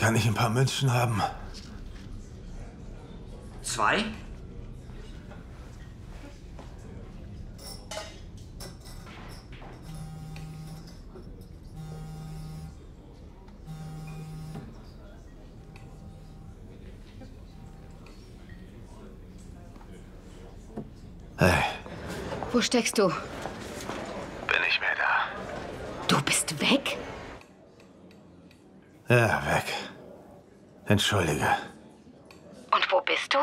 Kann ich ein paar Münzen haben? 2? Hey. Wo steckst du? Bin nicht mehr da. Du bist weg? Ja, weg. Entschuldige. Und wo bist du?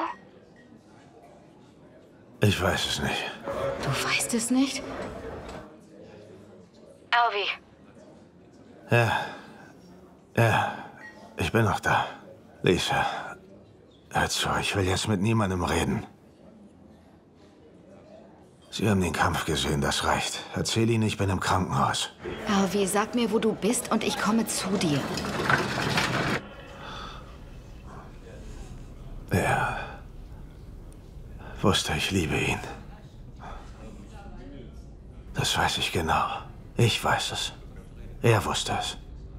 Ich weiß es nicht. Du weißt es nicht? Alvi. Ja, ich bin noch da. Lisa, hör zu, ich will jetzt mit niemandem reden. Sie haben den Kampf gesehen, das reicht. Erzähl ihnen, ich bin im Krankenhaus. Alvi, sag mir, wo du bist und ich komme zu dir. Er wusste, ich liebe ihn. Das weiß ich genau. Ich weiß es. Er wusste es.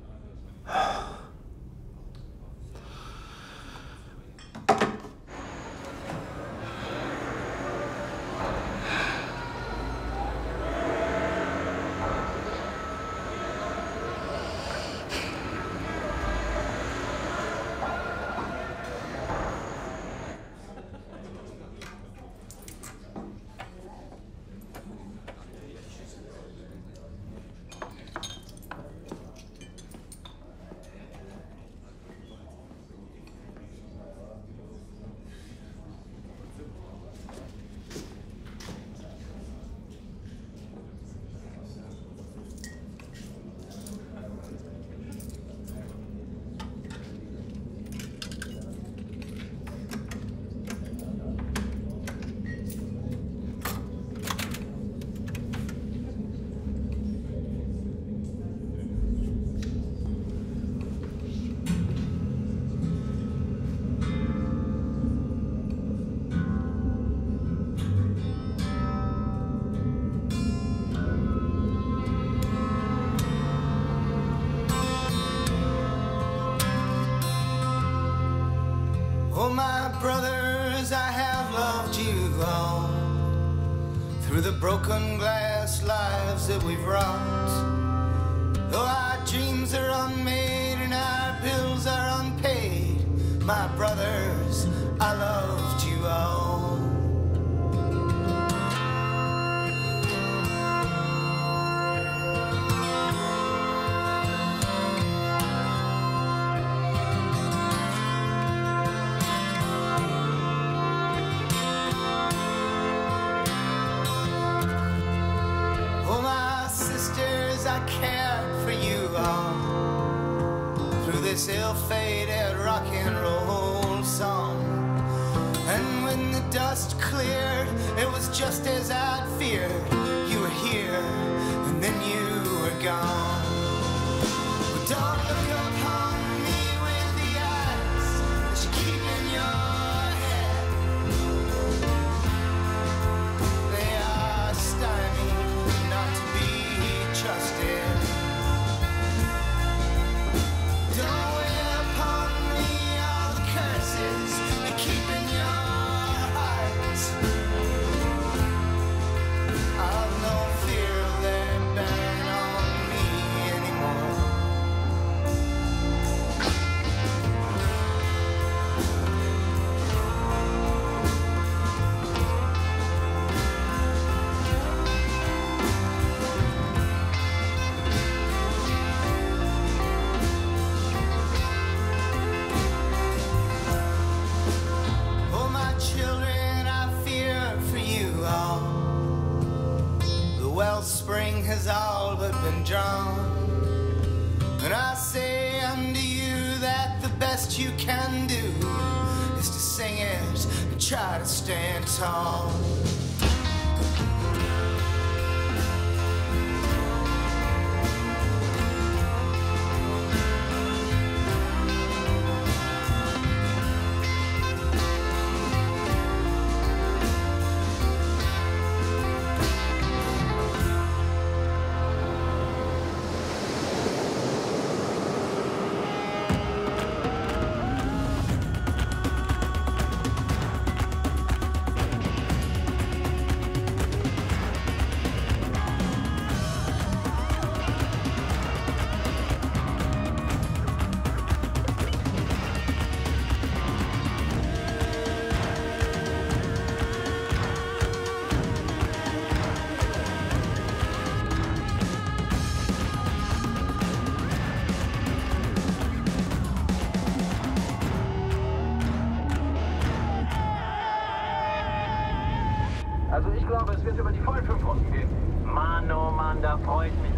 Oh, my brothers, I have loved you all through the broken glass lives that we've wrought. Though our dreams are unmade and our bills are unpaid, my brothers, I loved you all. I cared for you all through this ill-fated rock and roll song. And when the dust cleared, it was just as I'd feared. You were here, and then you were gone. But don't look upon me with the eyes that you keep in your head. They are stymied, not to be trusted. Don't wear upon me all the curses you keep in your heart. I've no fear of their bearing on me anymore. Spring has all but been drawn, and I say unto you that the best you can do is to sing it and try to stand tall.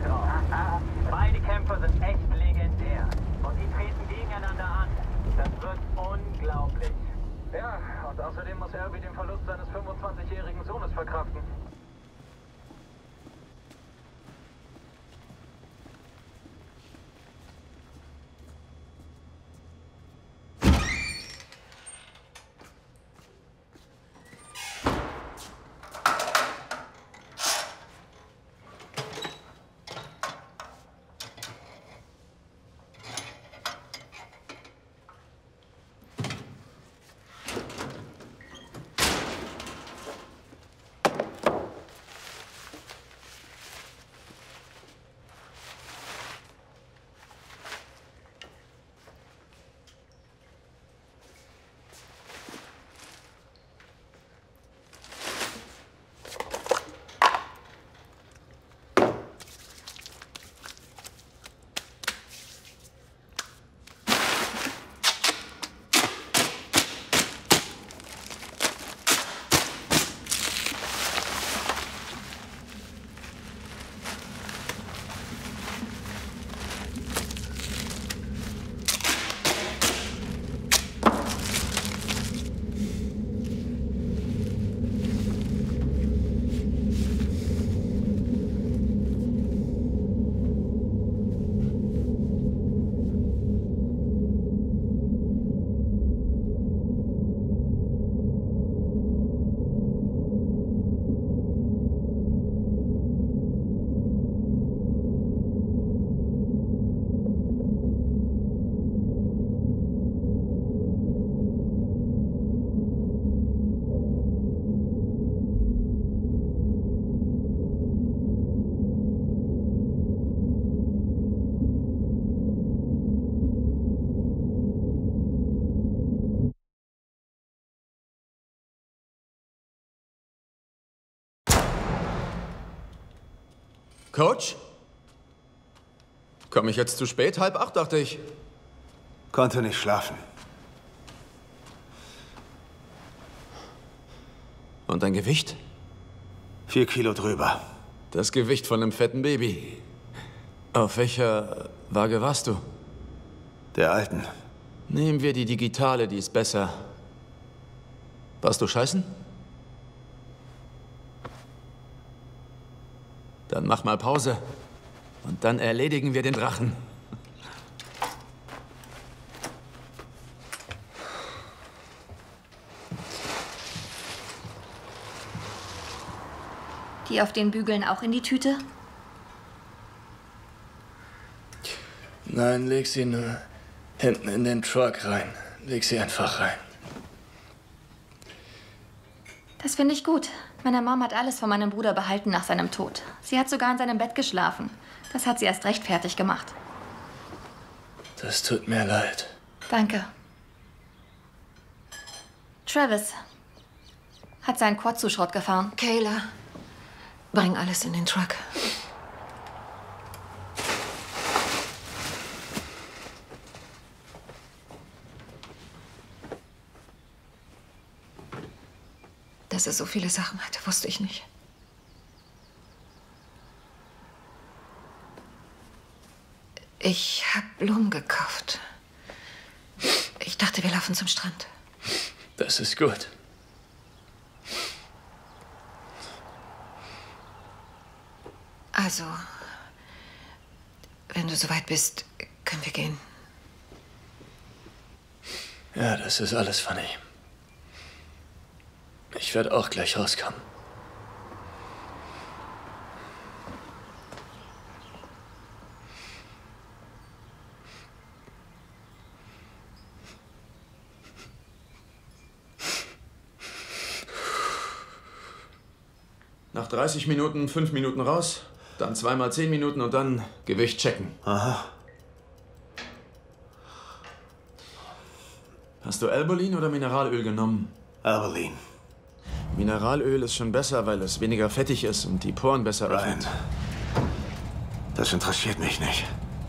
drauf. Beide Kämpfer sind echt legendär. Und die treten gegeneinander an. Das wird unglaublich. Ja, und außerdem muss Albie den Verlust seines 25-jährigen Sohnes verkraften. Coach? Komme ich jetzt zu spät? 7:30, dachte ich. Konnte nicht schlafen. Und dein Gewicht? 4 Kilo drüber. Das Gewicht von einem fetten Baby. Auf welcher Waage warst du? Der alten. Nehmen wir die digitale, die ist besser. Warst du scheißen? Dann mach mal Pause. Und dann erledigen wir den Drachen. Die auf den Bügeln auch in die Tüte? Nein, leg sie nur hinten in den Truck rein. Leg sie einfach rein. Das finde ich gut. Meine Mom hat alles von meinem Bruder behalten nach seinem Tod. Sie hat sogar in seinem Bett geschlafen. Das hat sie erst recht fertig gemacht. Das tut mir leid. Danke. Travis hat seinen Quad zu Schrott gefahren. Kayla, bring alles in den Truck. Dass er so viele Sachen hatte, wusste ich nicht. Ich habe Blumen gekauft. Ich dachte, wir laufen zum Strand. Das ist gut. Also, wenn du soweit bist, können wir gehen. Ja, das ist alles von ihm. Ich werde auch gleich rauskommen. Nach 30 Minuten 5 Minuten raus, dann 2 mal 10 Minuten und dann Gewicht checken. Aha. Hast du Albolin oder Mineralöl genommen? Albolin. Mineralöl ist schon besser, weil es weniger fettig ist und die Poren besser Ryan, öffnet. das interessiert mich nicht.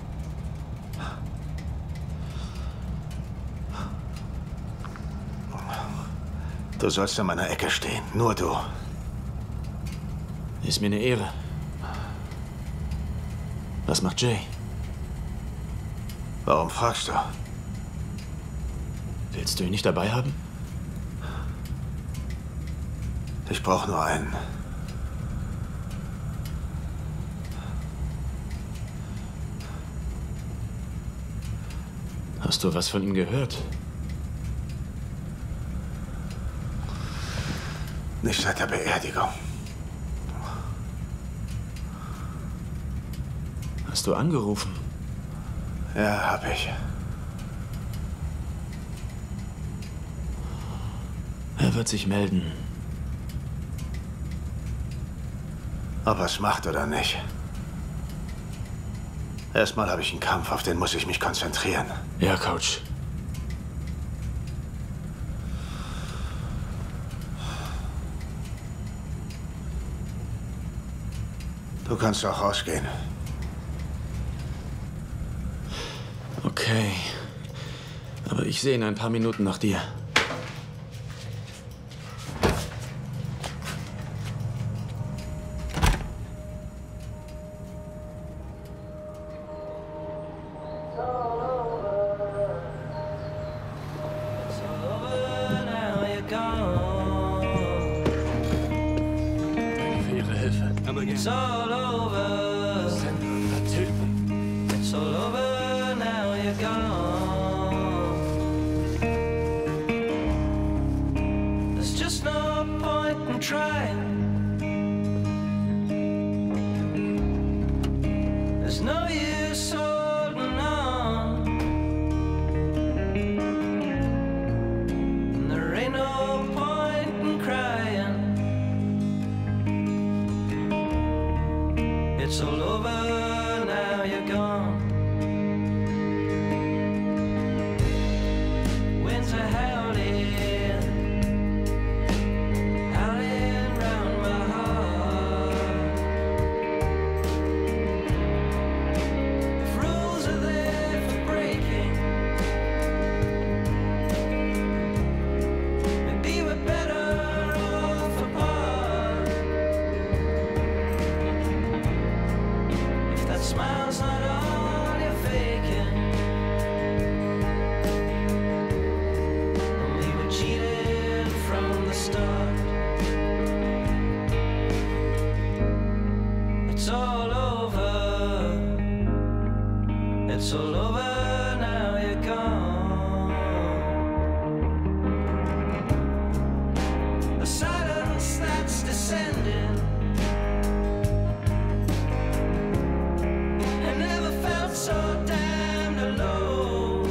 Du sollst in meiner Ecke stehen. Nur du. Ist mir eine Ehre. Was macht Jay? Warum fragst du? Willst du ihn nicht dabei haben? Ich brauche nur einen. Hast du was von ihm gehört? Nicht seit der Beerdigung. Hast du angerufen? Ja, hab ich. Er wird sich melden. Ob er es macht oder nicht. Erstmal habe ich einen Kampf, auf den muss ich mich konzentrieren. Ja, Coach. Du kannst auch rausgehen. Okay. Aber ich sehe in ein paar Minuten nach dir. Danke für Ihre Hilfe. Aber It's all over. Natürlich. It's all over now you're gone. There's just no point in trying. There's no use holding on. And there ain't no point in crying. It's all over now you're gone. Winter howling, howling round my heart. If rules are there for breaking, maybe we're better off apart. If that smile's not all you're faking, then we were cheated from the start. It's all over. It's all over now you're gone. The silence that's descending. I never felt so damned alone.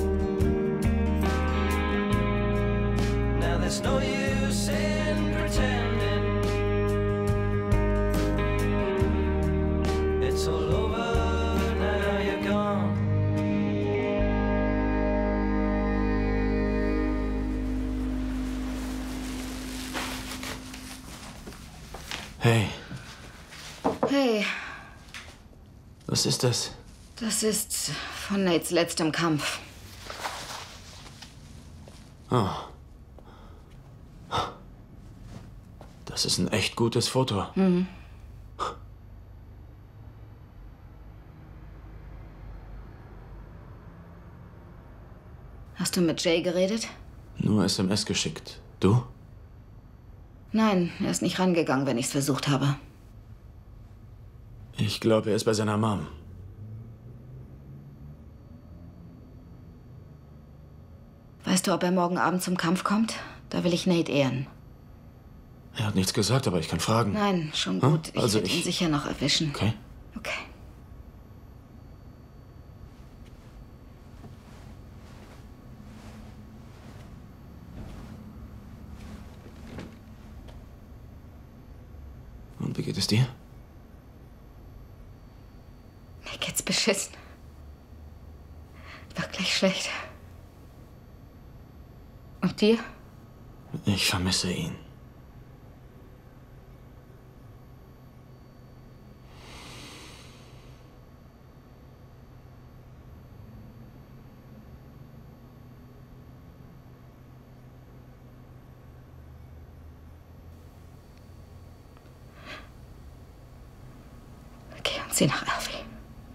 Now there's no use in pretending. It's all over now you're gone. Hey, Hey, was ist das? das ist von Nates letztem Kampf. Oh. Das ist ein echt gutes Foto. Hast du mit Jay geredet? Nur SMS geschickt. Du? Nein, er ist nicht rangegangen, wenn ich's versucht habe. Ich glaube, er ist bei seiner Mom. Weißt du, ob er morgen Abend zum Kampf kommt? Da will ich Nate ehren. Er hat nichts gesagt, aber ich kann fragen. Nein, schon Hm? gut. Ich Also werde ihn ich- sicher noch erwischen. Okay. Okay. Und wie geht es dir? Mir geht's beschissen. Wirklich schlecht. Und dir? Ich vermisse ihn. Geh und sieh nach Alfie.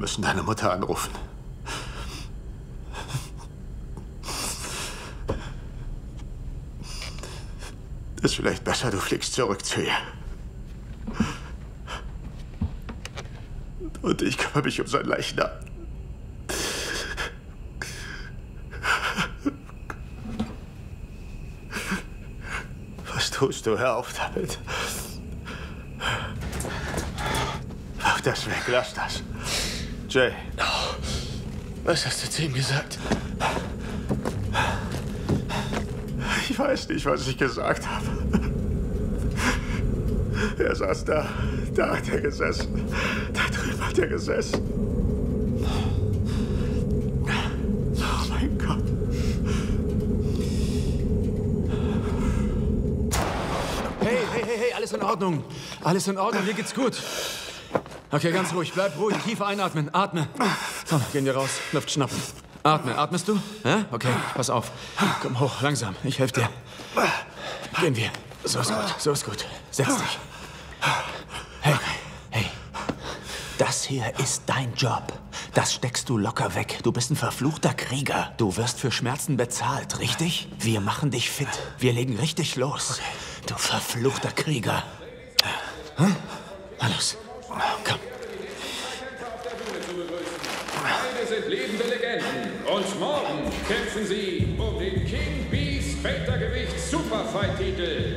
müssen deine Mutter anrufen. Ist vielleicht besser, du fliegst zurück zu ihr. Und ich kümmere mich um sein Leichnam. Was tust du? Hör auf damit. Wirf das weg, lass das. Jay. Oh, was hast du zu ihm gesagt? Ich weiß nicht, was ich gesagt habe. Er saß da. Da hat er gesessen. Da drüben hat er gesessen. Oh mein Gott. Hey, alles in Ordnung. Alles in Ordnung, mir geht's gut. Okay, ganz ruhig, bleib ruhig, tief einatmen, atme. Komm, gehen wir raus, Luft schnappen. Atme, atmest du? Ja? Okay, pass auf. Komm hoch, langsam, ich helfe dir. Gehen wir. So ist gut, so ist gut. Setz dich. Hey. Das hier ist dein Job. Das steckst du locker weg. Du bist ein verfluchter Krieger. Du wirst für Schmerzen bezahlt, richtig? Wir machen dich fit. Wir legen richtig los. Du verfluchter Krieger. Hm? Na los. Komm. Beide sind lebende Legenden. Und morgen kämpfen sie um den King Beast Weltergewichts Superfight-Titel.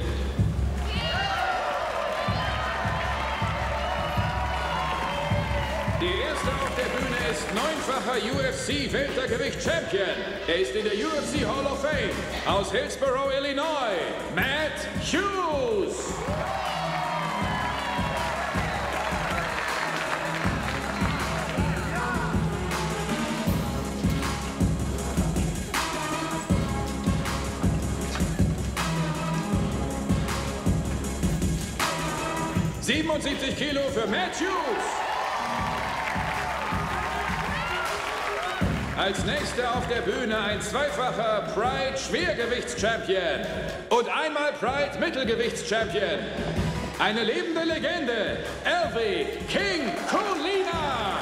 Der erste auf der Bühne ist 9-facher UFC-Weltergewicht-Champion. Er ist in der UFC Hall of Fame aus Hillsborough, Illinois. Matt Hughes. $77 Kilo für Matt Hughes. Als nächster auf der Bühne ein zweifacher Pride Schwergewichts-Champion und einmal Pride Mittelgewichts-Champion. Eine lebende Legende, Elvi King Colina.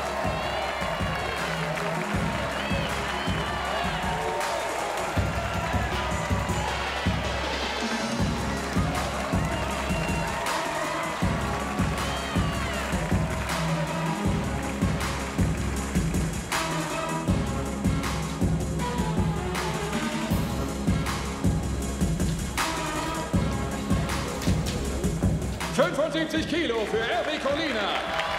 $75 Kilo für Elvi Colina.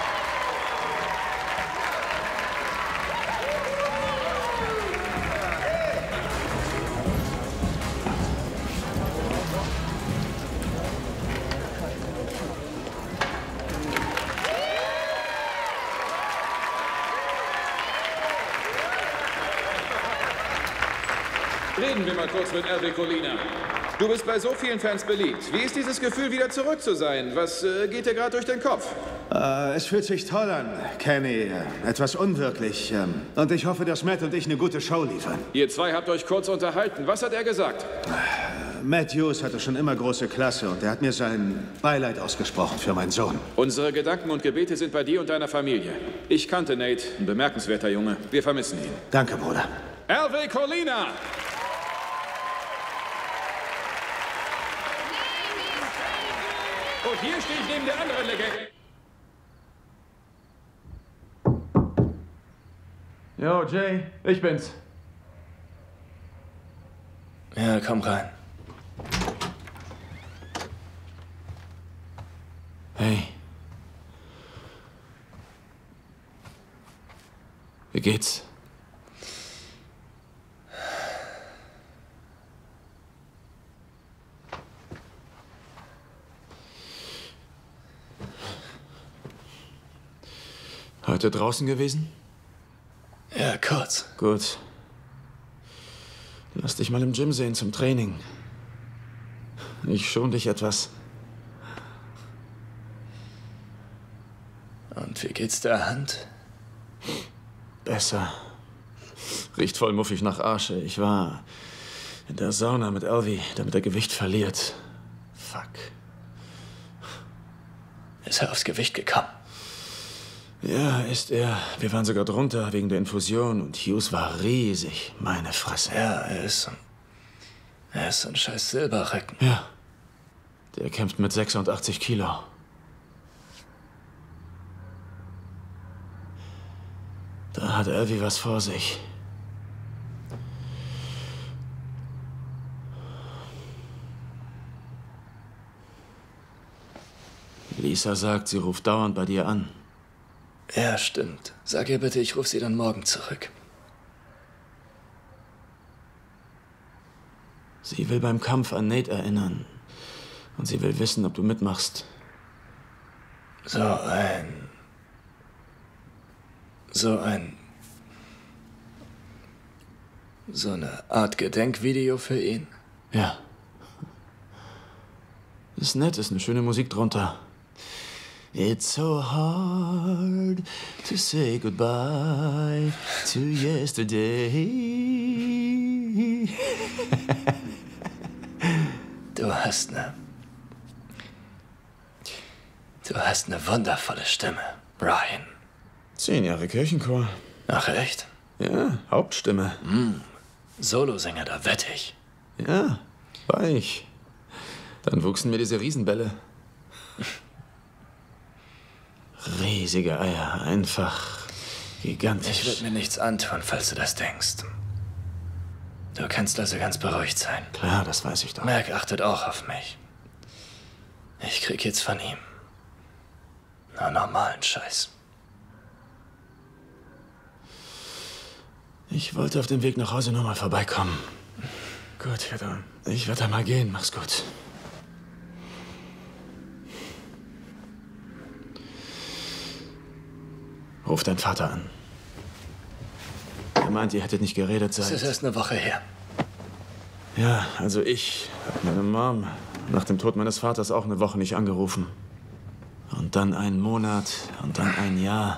Reden wir mal kurz mit Elvi Colina. Du bist bei so vielen Fans beliebt. Wie ist dieses Gefühl, wieder zurück zu sein? Was geht dir gerade durch den Kopf? Es fühlt sich toll an, Kenny. Etwas unwirklich. Und ich hoffe, dass Matt und ich eine gute Show liefern. Ihr zwei habt euch kurz unterhalten. Was hat er gesagt? Matt Hughes hatte schon immer große Klasse und er hat mir sein Beileid ausgesprochen für meinen Sohn. Unsere Gedanken und Gebete sind bei dir und deiner Familie. Ich kannte Nate, ein bemerkenswerter Junge. Wir vermissen ihn. Danke, Bruder. Elvi Colina! Und hier stehe ich neben der anderen Legende. Jo, Jay, ich bin's. Ja, komm rein. Hey. Wie geht's? Heute draußen gewesen? Ja, kurz. Gut. Lass dich mal im Gym sehen zum Training. Ich schon dich etwas. Und wie geht's der Hand? Besser. Riecht voll muffig nach Asche. Ich war in der Sauna mit Elvi, damit er Gewicht verliert. Fuck. Ist er aufs Gewicht gekommen? Ja, ist er. Wir waren sogar drunter wegen der Infusion und Hughes war riesig. Meine Fresse. Ja, er ist so ein scheiß Silberrecken. Ja. Der kämpft mit 86 Kilo. Da hat Elvi was vor sich. Lisa sagt, sie ruft dauernd bei dir an. Ja, stimmt. Sag ihr bitte, ich rufe sie dann morgen zurück. Sie will beim Kampf an Nate erinnern. Und sie will wissen, ob du mitmachst. So eine Art Gedenkvideo für ihn? Ja. Ist nett, ist eine schöne Musik drunter. It's so hard to say goodbye to yesterday. Du hast eine wundervolle Stimme, Ryan. 10 Jahre Kirchenchor. Ach, echt? Ja, Hauptstimme. Solosänger, da wette ich. Ja, war ich. Dann wuchsen mir diese Riesenbälle. Riesige Eier, einfach gigantisch. Ich würde mir nichts antun, falls du das denkst. Du kannst also ganz beruhigt sein. Klar, das weiß ich doch. Mac achtet auch auf mich. Ich krieg jetzt von ihm nur normalen Scheiß. Ich wollte auf dem Weg nach Hause noch mal vorbeikommen. Gut, ich werde da mal gehen. Mach's gut. Ruf deinen Vater an. Er meint, ihr hättet nicht geredet Das ist erst eine Woche her. Ja, also ich hab meine Mom nach dem Tod meines Vaters auch eine Woche nicht angerufen. Und dann einen Monat und dann ein Jahr.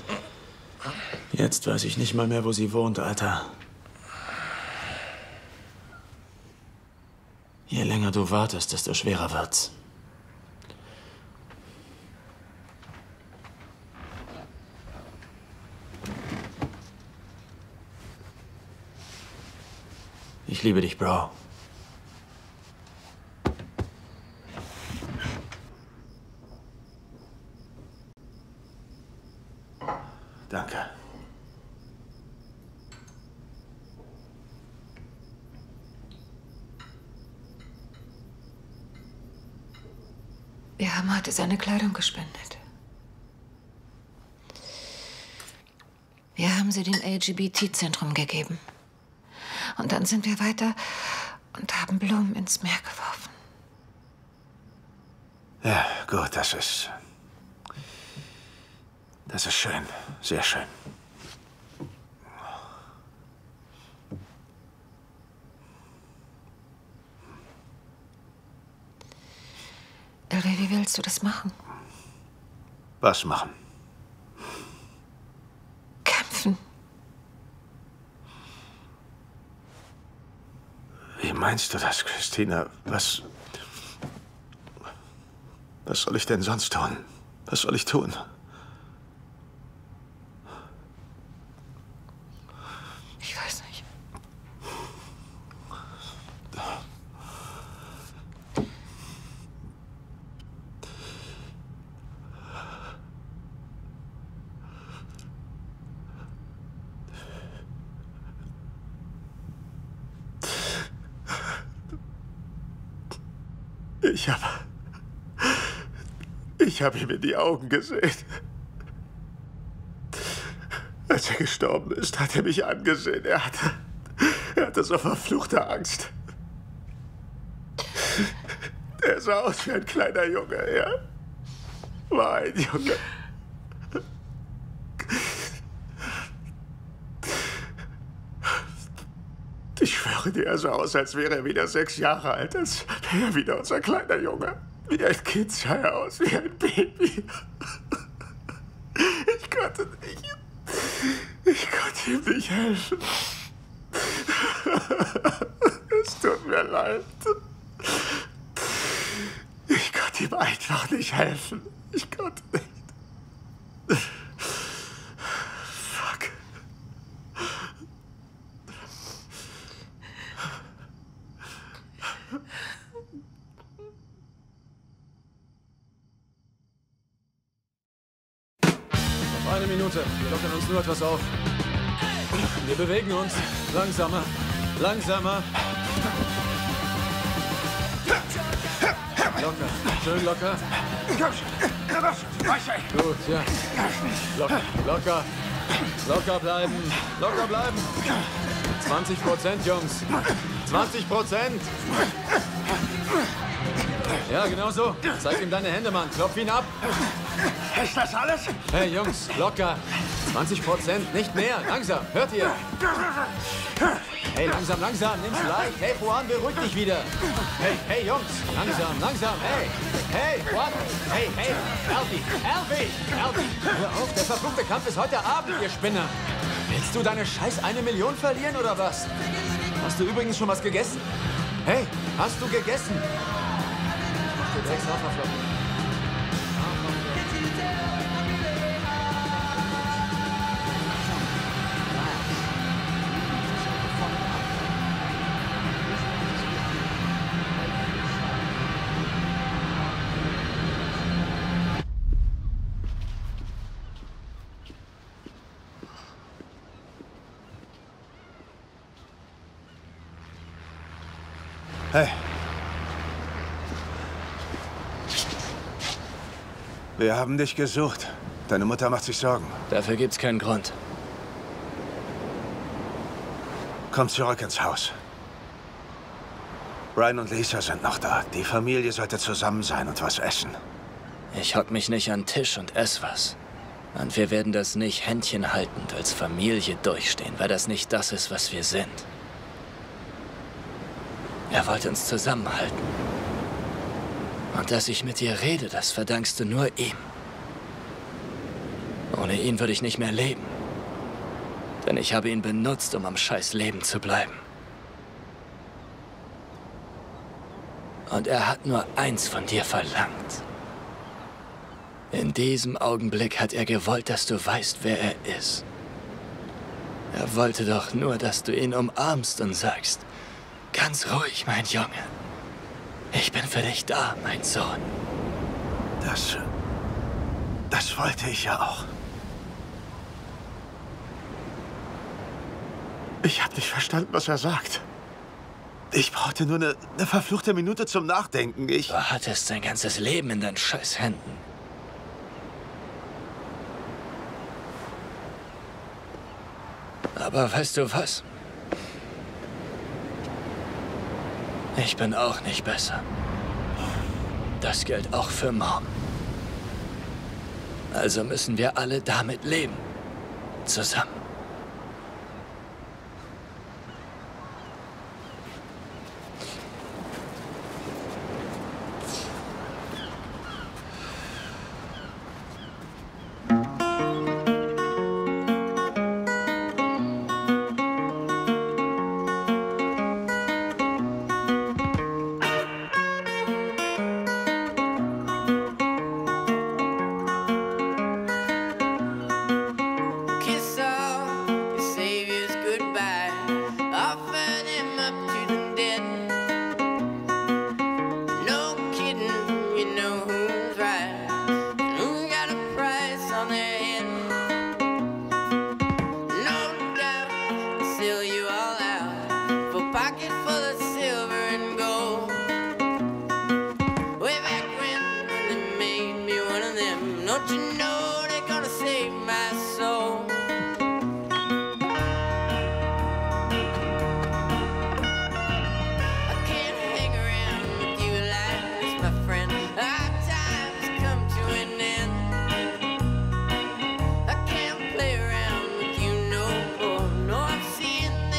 Jetzt weiß ich nicht mal mehr, wo sie wohnt, Alter. Je länger du wartest, desto schwerer wird's. Ich liebe dich, Bro. Danke. Wir haben heute seine Kleidung gespendet. Wir haben sie dem LGBT-Zentrum gegeben. Und dann sind wir weiter und haben Blumen ins Meer geworfen. Ja, gut, das ist schön. Sehr schön. Elvi, wie willst du das machen? Was machen? Kämpfen. Wie meinst du das, Christina? Was soll ich denn sonst tun? Was soll ich tun? Ich weiß nicht. Ich habe ihm in die Augen gesehen. Als er gestorben ist, hat er mich angesehen. Er hatte so verfluchte Angst. Er sah aus wie ein kleiner Junge. Er war ein Junge. Ich schwöre dir, er sah aus, als wäre er wieder 6 Jahre alt, als wäre er wieder unser kleiner Junge. Wie ein Kind sah er aus, wie ein Baby. Ich konnte ihm nicht helfen. Es tut mir leid. Ich konnte ihm einfach nicht helfen. Ich konnte nicht. eine Minute. Wir lockern uns nur etwas auf. Wir bewegen uns. Langsamer. Langsamer. Locker. Schön locker. Gut, ja. Locker. Locker bleiben. Locker bleiben. 20%, Jungs. 20%. Ja, genau so. Zeig ihm deine Hände, Mann. Klopf ihn ab. Ist das alles? Hey, Jungs, locker. 20%, nicht mehr. Langsam. Hört ihr? Hey, langsam, langsam. Nimm's leicht. Hey, Juan, beruhig dich wieder. Hey, Jungs. Langsam, langsam. Hey, Juan. Hey, Alfie. Hör auf, der verfluchte Kampf ist heute Abend, ihr Spinner. Willst du deine scheiß 1 Million verlieren, oder was? Hast du übrigens schon was gegessen? Hey, hast du gegessen? Mach dir Drecks Haferflocken. Hey. Wir haben dich gesucht. Deine Mutter macht sich Sorgen. Dafür gibt's keinen Grund. Komm zurück ins Haus. Brian und Lisa sind noch da. Die Familie sollte zusammen sein und was essen. Ich hock mich nicht an den Tisch und ess was. Und wir werden das nicht händchenhaltend als Familie durchstehen, weil das nicht das ist, was wir sind. Er wollte uns zusammenhalten. Und dass ich mit dir rede, das verdankst du nur ihm. Ohne ihn würde ich nicht mehr leben. Denn ich habe ihn benutzt, um am scheiß Leben zu bleiben. Und er hat nur eins von dir verlangt. In diesem Augenblick hat er gewollt, dass du weißt, wer er ist. Er wollte doch nur, dass du ihn umarmst und sagst: Ganz ruhig, mein Junge. Ich bin für dich da, mein Sohn. Das wollte ich ja auch. Ich habe nicht verstanden, was er sagt. Ich brauchte nur eine verfluchte Minute zum Nachdenken. Du hattest dein ganzes Leben in deinen scheiß Händen. Aber weißt du was? Ich bin auch nicht besser. Das gilt auch für Mom. Also müssen wir alle damit leben. Zusammen. No, I'm seeing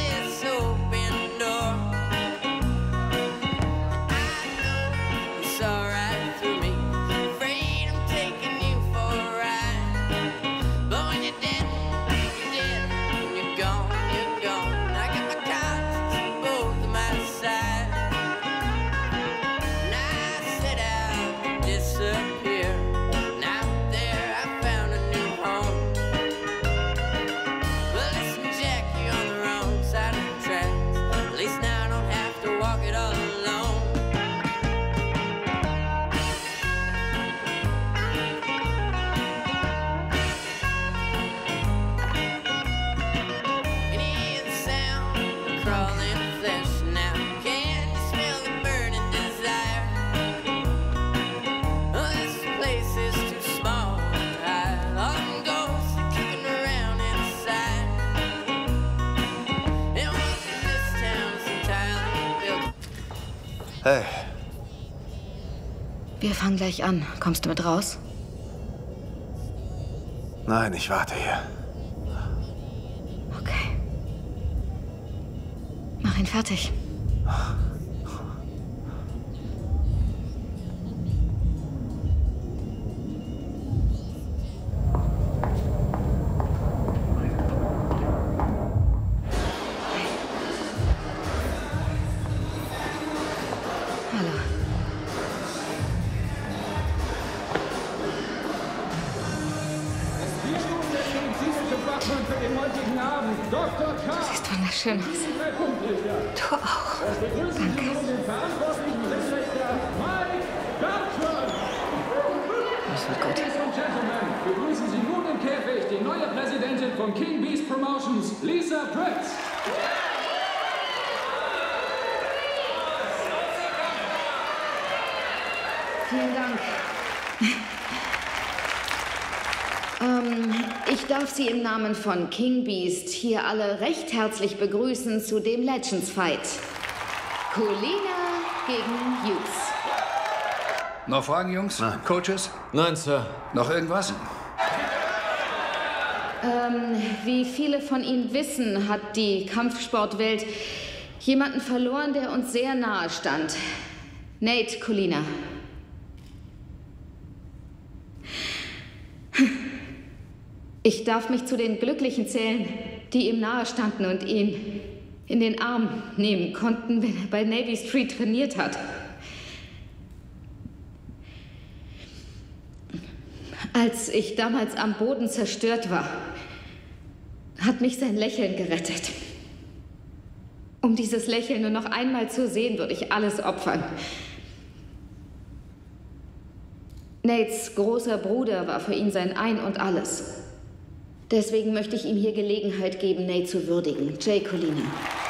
Hey. Wir fangen gleich an. Kommst du mit raus? Nein, ich warte hier. Okay. Mach ihn fertig. Du siehst wunderschön aus. Du auch. Danke. Das wird gut. Begrüßen Sie nun im Käfig die neue Präsidentin von King Beast Promotions, Lisa Pritz. Vielen Dank. Ich darf Sie im Namen von King Beast hier alle recht herzlich begrüßen zu dem Legends Fight. Kulina gegen Hughes. Noch Fragen, Jungs? Nein. Coaches? Nein, Sir. Noch irgendwas? Wie viele von Ihnen wissen, hat die Kampfsportwelt jemanden verloren, der uns sehr nahe stand. Nate Kulina. Ich darf mich zu den Glücklichen zählen, die ihm nahe standen und ihn in den Arm nehmen konnten, wenn er bei Navy Street trainiert hat. Als ich damals am Boden zerstört war, hat mich sein Lächeln gerettet. Um dieses Lächeln nur noch einmal zu sehen, würde ich alles opfern. Nates großer Bruder war für ihn sein Ein und Alles. Deswegen möchte ich ihm hier Gelegenheit geben, Nate zu würdigen. Jay Kulina.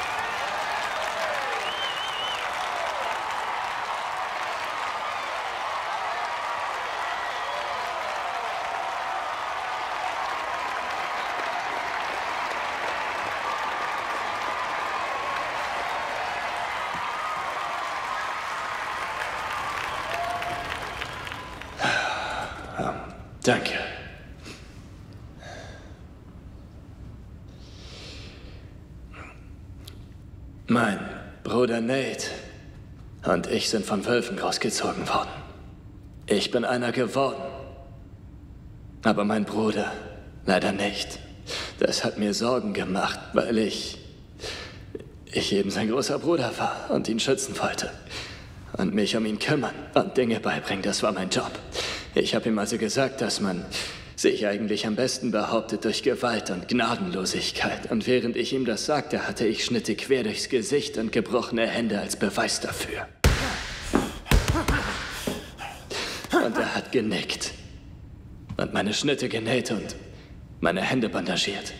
Danke. Mein Bruder Nate und ich sind von Wölfen großgezogen worden. Ich bin einer geworden. Aber mein Bruder leider nicht. Das hat mir Sorgen gemacht, weil ich eben sein großer Bruder war und ihn schützen wollte. Und mich um ihn kümmern und Dinge beibringen, das war mein Job. Ich habe ihm also gesagt, dass man sich eigentlich am besten behauptet durch Gewalt und Gnadenlosigkeit. Und während ich ihm das sagte, hatte ich Schnitte quer durchs Gesicht und gebrochene Hände als Beweis dafür. Und er hat genickt. Und meine Schnitte genäht und meine Hände bandagiert.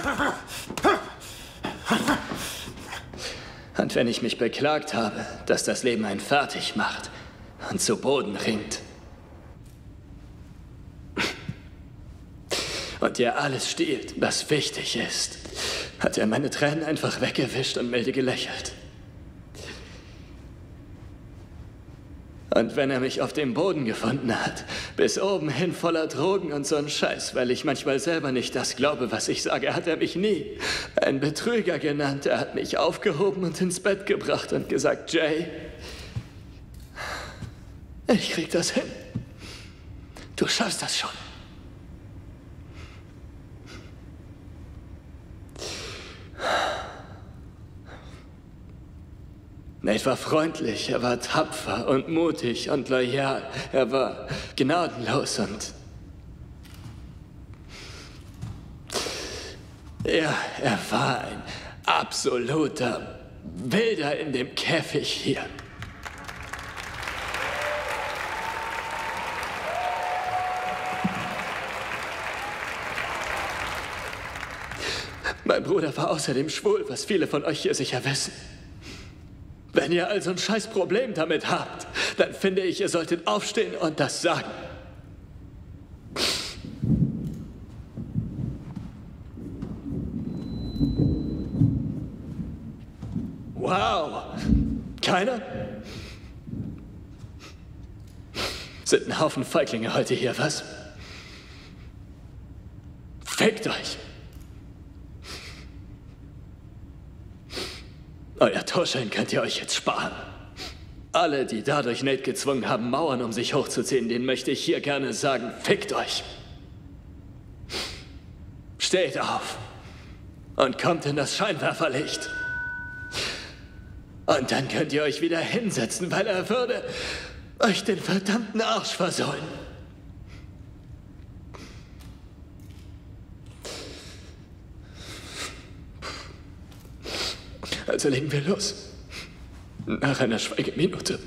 Und wenn ich mich beklagt habe, dass das Leben einen fertig macht und zu Boden ringt, und dir alles stiehlt, was wichtig ist, hat er meine Tränen einfach weggewischt und milde gelächelt. Und wenn er mich auf dem Boden gefunden hat, bis oben hin voller Drogen und so ein Scheiß, weil ich manchmal selber nicht das glaube, was ich sage, hat er mich nie einen Betrüger genannt. Er hat mich aufgehoben und ins Bett gebracht und gesagt, Jay, ich krieg das hin. Du schaffst das schon. Nate war freundlich, er war tapfer und mutig und loyal. Er war gnadenlos und... Ja, er war ein absoluter Wilder in dem Käfig hier. Mein Bruder war außerdem schwul, was viele von euch hier sicher wissen. Wenn ihr also ein scheiß Problem damit habt, dann finde ich, ihr solltet aufstehen und das sagen. Wow. Keiner? Sind ein Haufen Feiglinge heute hier, was? Fickt euch! Euer Torschein könnt ihr euch jetzt sparen. Alle, die dadurch Nate gezwungen haben, Mauern um sich hochzuziehen, denen möchte ich hier gerne sagen, fickt euch. Steht auf und kommt in das Scheinwerferlicht. Und dann könnt ihr euch wieder hinsetzen, weil er würde euch den verdammten Arsch versohlen. Also legen wir los. Nach einer Schweigeminute.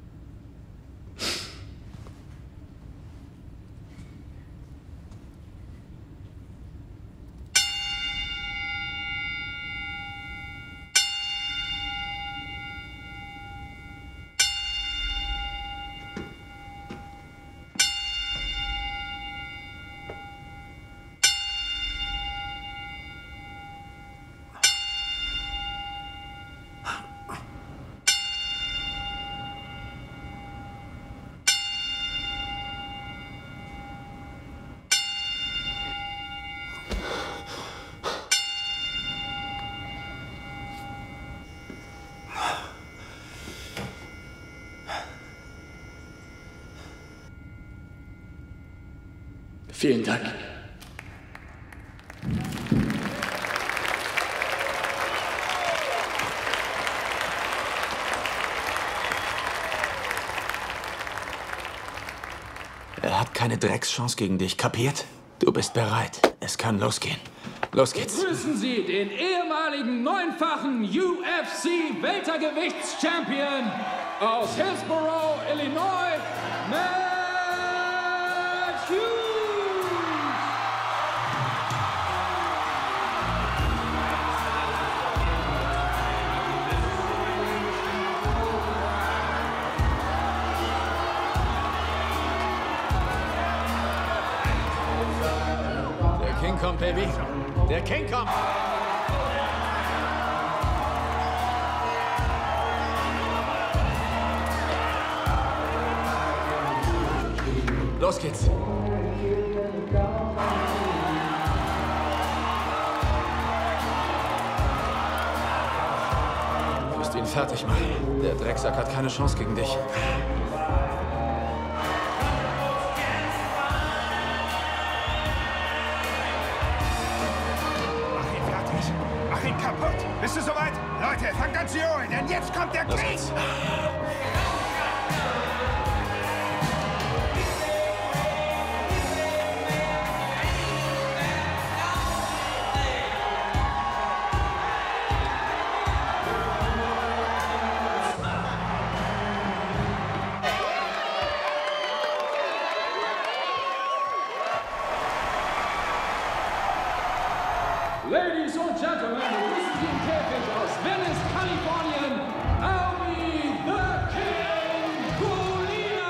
Vielen Dank. Er hat keine Dreckschance gegen dich, kapiert? Du bist bereit. Es kann losgehen. Los geht's. Begrüßen Sie den ehemaligen 9-fachen UFC-Weltergewichts-Champion aus Hillsborough, Illinois, Matt Hughes! Der King kommt, Baby. Der King kommt. Los geht's. Du musst ihn fertig machen. Der Drecksack hat keine Chance gegen dich. Mach ihn fertig. Mach ihn kaputt. Bist du soweit? Leute, fangt an zu holen, denn jetzt kommt der Krieg. Ladies und Gentlemen, begrüßen Sie im Käfig aus Venice, Kalifornien, Albi the King Golina!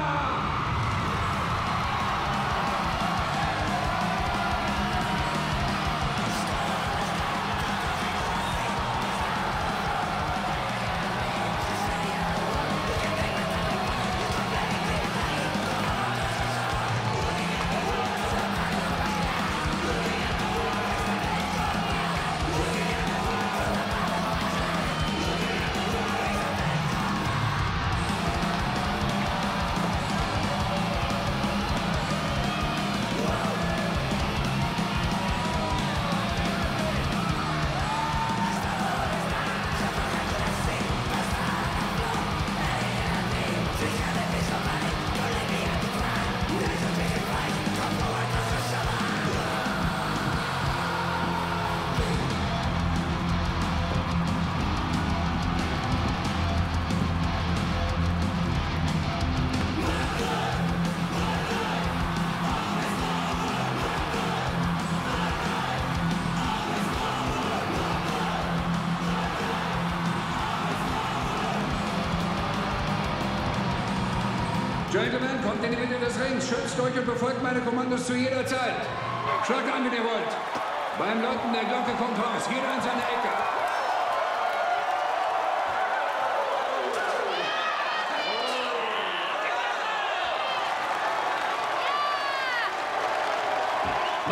Gentlemen, kommt in die Mitte des Rings, schützt euch und befolgt meine Kommandos zu jeder Zeit. Schlagt an, wenn ihr wollt. Beim Läuten der Glocke kommt raus, jeder in seine Ecke.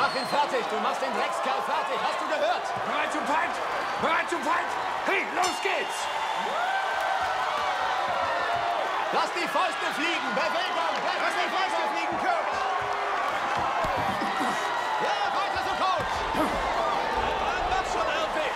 Mach ihn fertig! Du machst den Dreckskerl fertig! Hast du gehört? Bereit zum Fight! Bereit zum Fight! Hey, los geht's! Lass die Fäuste fliegen! Bewegung! Lass die Fäuste fliegen, Coach! Ja, weiter so, Coach! Mach schon, Alfie!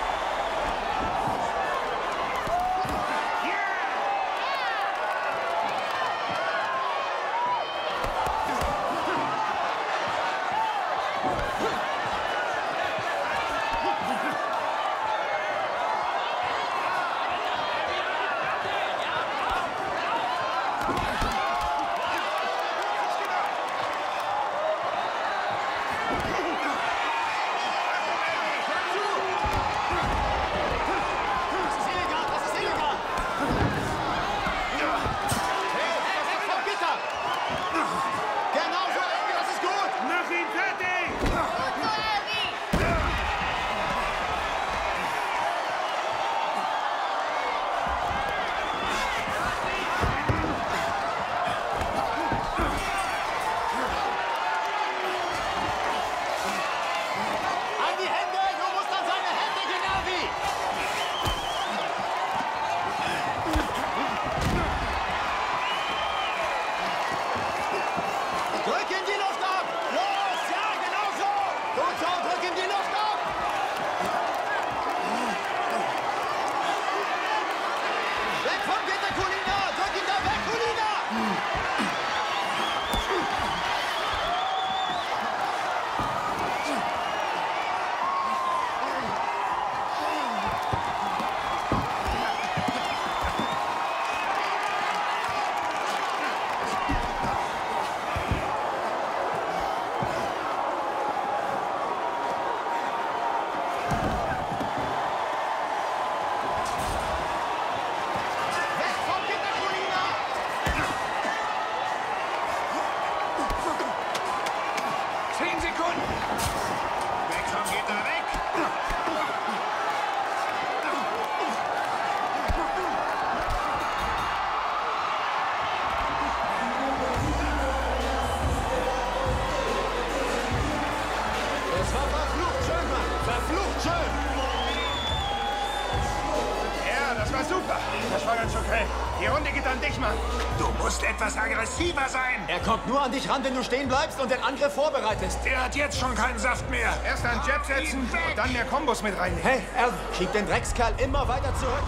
Das war ganz okay. Die Runde geht an dich, Mann. Du musst etwas aggressiver sein. Er kommt nur an dich ran, wenn du stehen bleibst und den Angriff vorbereitest. Der hat jetzt schon keinen Saft mehr. Erst einen Jab setzen und dann mehr Kombos mit reinnehmen. Hey, Alvin, schieb den Dreckskerl immer weiter zurück.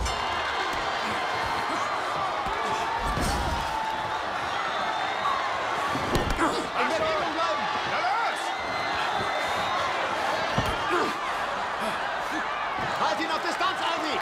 In Bewegung bleiben. Na los! Halt ihn auf Distanz, Alvin.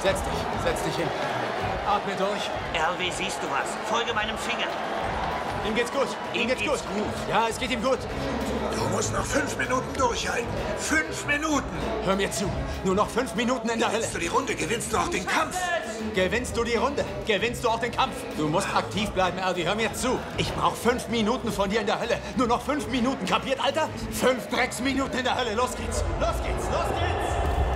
Setz dich hin. Atme durch. LW, siehst du was? Folge meinem Finger. Ihm geht's gut. Ihm geht's gut. Ja, es geht ihm gut. Du musst noch 5 Minuten durchhalten. 5 Minuten. Hör mir zu. Nur noch 5 Minuten in der Hölle. Gewinnst du die Runde, gewinnst du auch den Kampf. Gewinnst du die Runde, gewinnst du auch den Kampf. Du musst aktiv bleiben, Aldi. Hör mir zu. Ich brauche 5 Minuten von dir in der Hölle. Nur noch 5 Minuten. Kapiert, Alter? 5 Drecksminuten in der Hölle. Los geht's. Los geht's. Los geht's.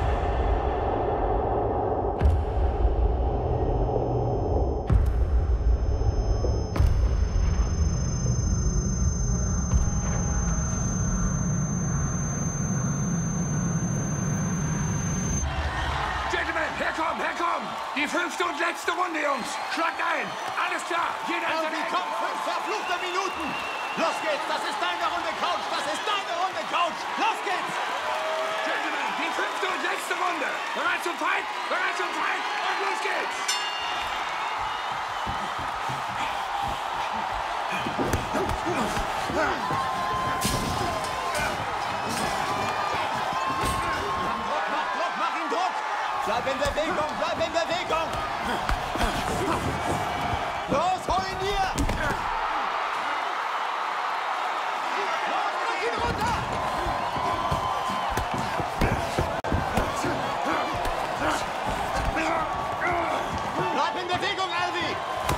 Die 5. und letzte Runde, Jungs. Schlagt ein. Alles klar. Jeder in seine komm, 5 verfluchte Minuten. Los geht's. Das ist deine Runde, Coach. Das ist deine Runde, Coach. Los geht's. Gentlemen, die 5. und letzte Runde. Bereit zum Fight? Bereit zum Fight? Und los geht's. Mach ihm Druck. Bleib in Bewegung, bleib in Bewegung! Los, hol ihn hier! Los, bring ihn runter! Bleib in Bewegung, Alvi!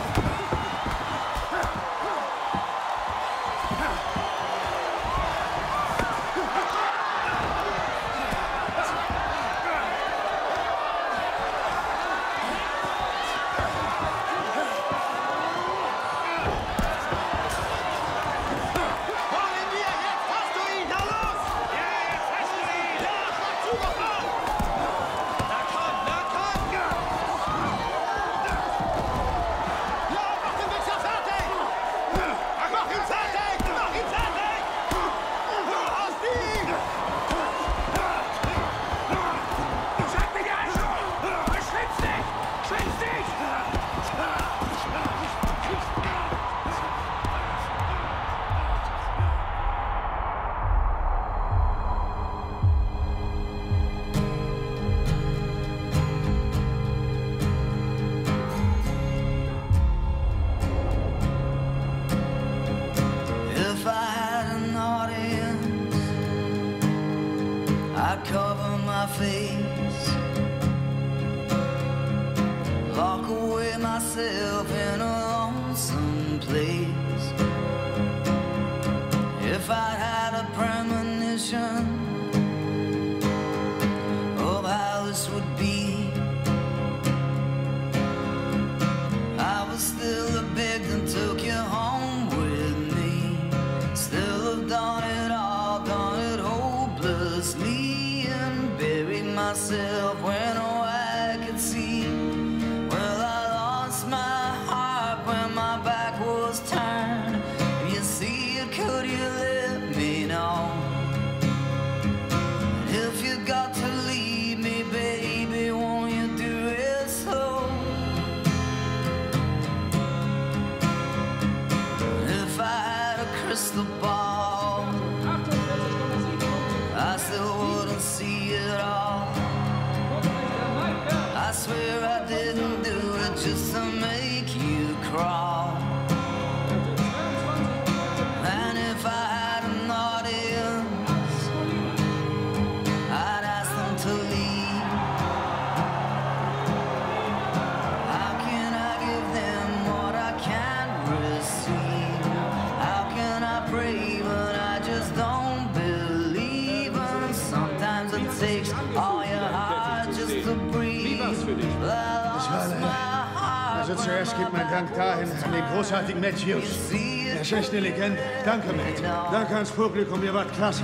Zuerst geht mein Dank dahin an den großartigen Matt Hughes. Er ist echt eine Legende. Danke, Matt. Danke ans Publikum, ihr wart klasse.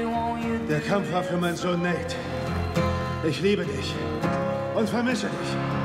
Der Kampf war für meinen Sohn Nate. Ich liebe dich und vermisse dich.